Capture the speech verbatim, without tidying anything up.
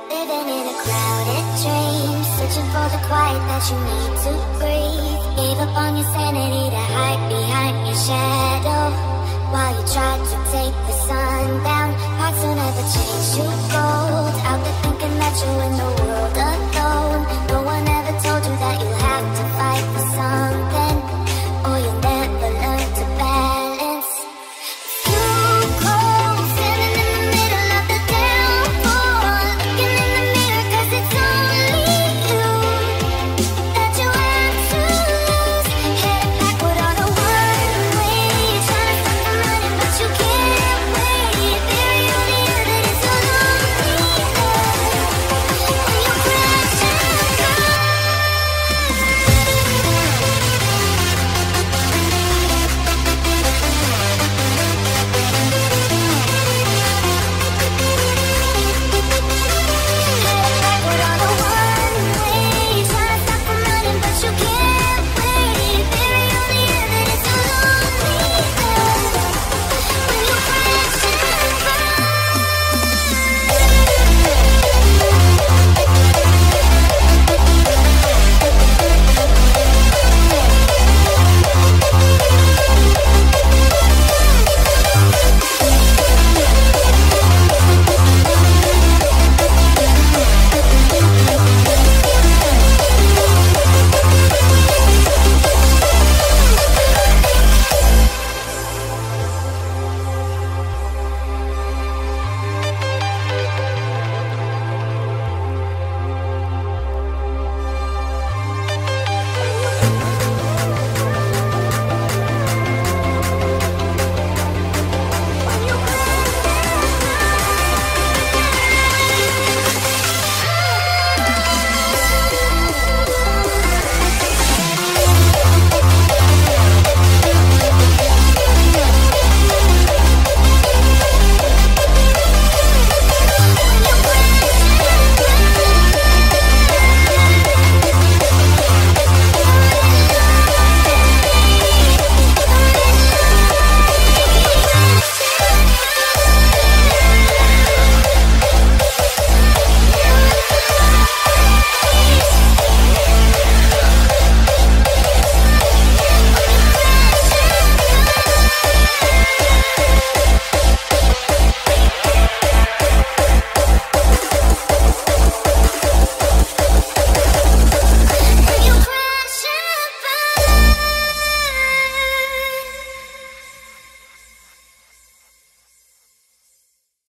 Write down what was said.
Living in a crowded dream, searching for the quiet that you need to breathe. Gave up on your sanity to hide behind your shadow, while you tried to take the sun down. Hearts don't ever change, you go